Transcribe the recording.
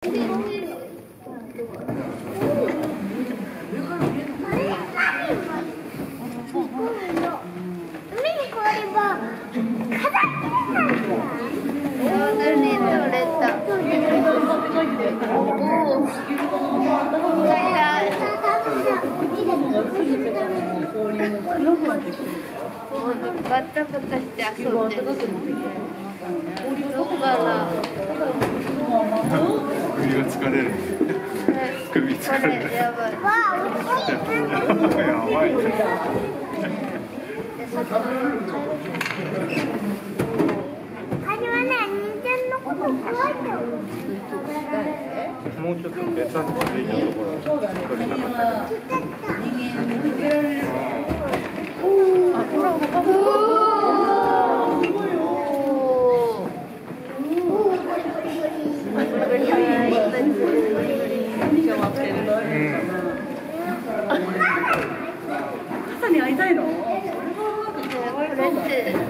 バタバタして遊んでる。どこかな。 首が疲れる。首疲れる。 やばい。 やばい。もうちょっと別なところでいいところ取れなかったけど。 傘に会いたいの？ これって